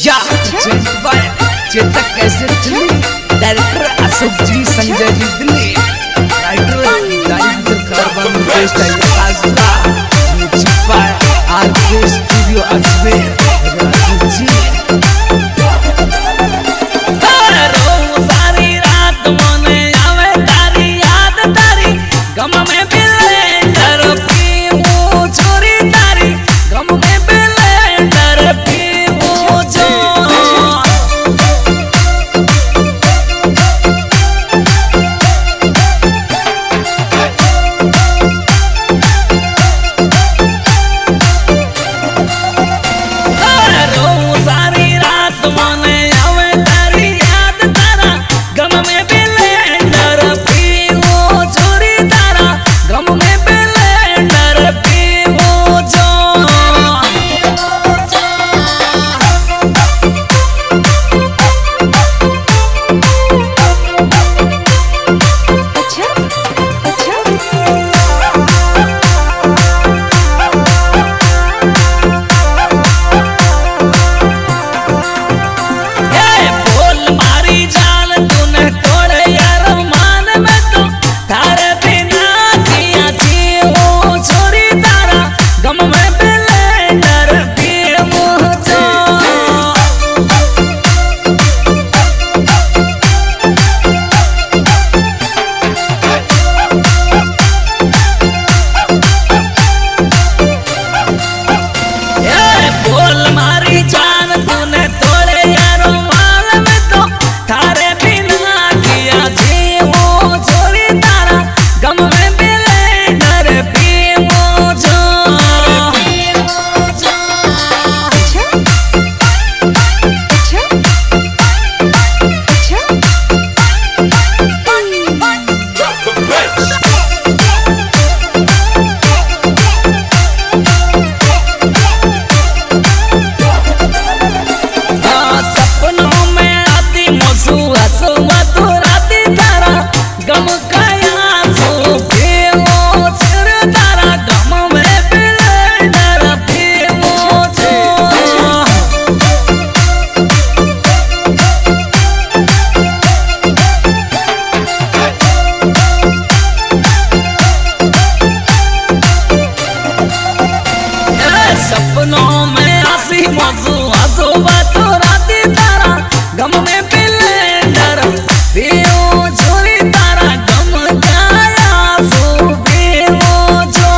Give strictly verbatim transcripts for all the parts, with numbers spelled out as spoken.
या चेतक कैसे चली director Ashok ji, Sanjay ji Delhi, writer director कारबान Mukesh tiger R K studio Ajmer Raju ji. सारी रात मने आवे तारी याद, तारी गम में ब्लेंडर पीऊं छोरी, तारी गम में ब्लेंडर पीऊं जो। सपनों में आसी मौजू आजो बातों राती तारा गम में ब्लेंडर पीऊं छोरी, तारा गम गाया सो पीऊं जो।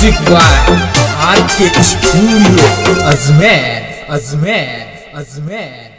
Music by R K studio Ajmer Ajmer Ajmer.